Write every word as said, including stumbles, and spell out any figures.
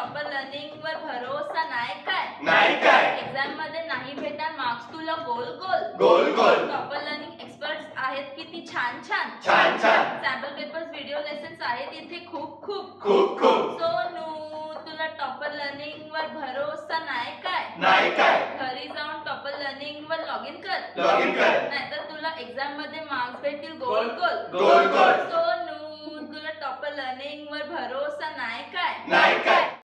topper Learning वर भरोसा नाही काय नाही काय एक्झाम मध्ये नाही भेटणार मार्क्स तुला गोल गोल गोल गोल टॉपर लर्निंग एक्सपर्ट्स आहेत किती छान छान छान छान सॅम्पल पेपर्स व्हिडिओ लेसन्स आहेत इथे खूप खूप खूप खूप सोनू तुला टॉपर लर्निंग वर भरोसा नाही काय नाही काय घरी जाऊन टॉपर लर्निंग वर लॉग इन कर लॉग इन कर नाहीतर तुला एक्झाम मध्ये मार्क्स भेटतील गोल गोल गोल गोल सोनू तुला टॉपर लर्निंग वर भरोसा नाही काय नाही काय